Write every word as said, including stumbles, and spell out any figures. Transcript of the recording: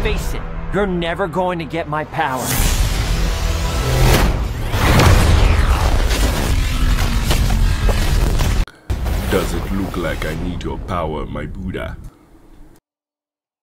Face it, you're never going to get my power. Does it look like I need your power, my Buddha?